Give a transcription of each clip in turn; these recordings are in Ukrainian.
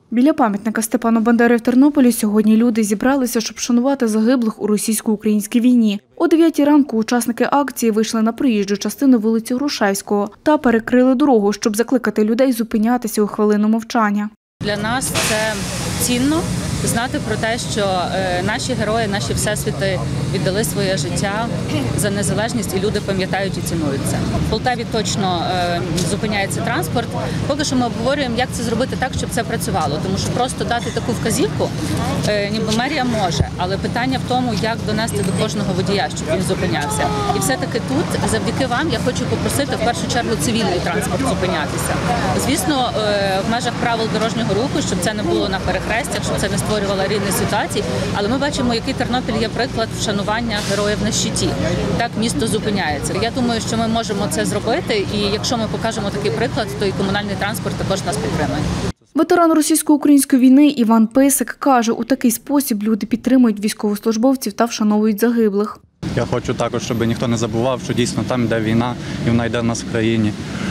Біля пам'ятника Степану Бандери в Тернополі сьогодні люди зібралися, щоб вшанувати загиблих у російсько-українській війні. О 9 ранку учасники акції вийшли на проїжджу частину вулиці Грушевського та перекрили дорогу, щоб закликати людей зупинятися у хвилину мовчання. Для нас це цінно знати про те, що наші герої, наші всесвіти віддали своє життя за незалежність, і люди пам'ятають і цінують це. В Полтаві точно зупиняється транспорт. Поки що ми обговорюємо, як це зробити так, щоб це працювало. Тому що просто дати таку вказівку, ніби мерія може, але питання в тому, як донести до кожного водія, щоб він зупинявся. І все-таки тут, завдяки вам, я хочу попросити в першу чергу цивільний транспорт зупинятися. Звісно, в межах правил дорожнього руху, щоб це не було на перехрестях, щоб це не створювало різні ситуації, але ми бачимо, який Тернопіль є приклад вшанування героїв на щиті. Так місто зупиняється. Я думаю, що ми можемо це зробити, і якщо ми покажемо такий приклад, то і комунальний транспорт також нас підтримує. Ветеран російсько-української війни Іван Писик каже, у такий спосіб люди підтримують військовослужбовців та вшановують загиблих. Я хочу також, щоб ніхто не забував, що дійсно там йде війна, і вона йде в нас в країні.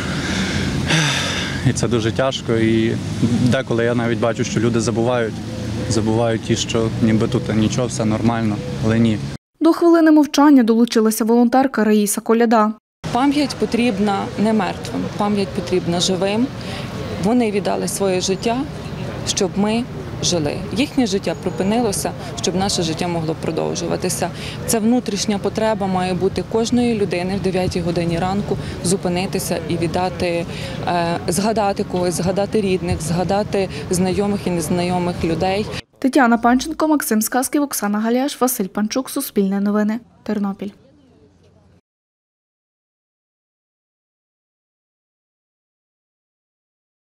І це дуже тяжко, і деколи я навіть бачу, що люди забувають ті, що ніби тут нічого, все нормально, але ні. До хвилини мовчання долучилася волонтерка Раїса Коляда. Пам'ять потрібна не мертвим, пам'ять потрібна живим. Вони віддали своє життя, щоб ми жили. Їхнє життя припинилося, щоб наше життя могло продовжуватися. Це внутрішня потреба має бути кожної людини в 9 годині ранку зупинитися і віддати, згадати когось, згадати рідних, згадати знайомих і незнайомих людей. Тетяна Панченко, Максим Сказків, Оксана Галяш, Василь Панчук, Суспільне новини, Тернопіль.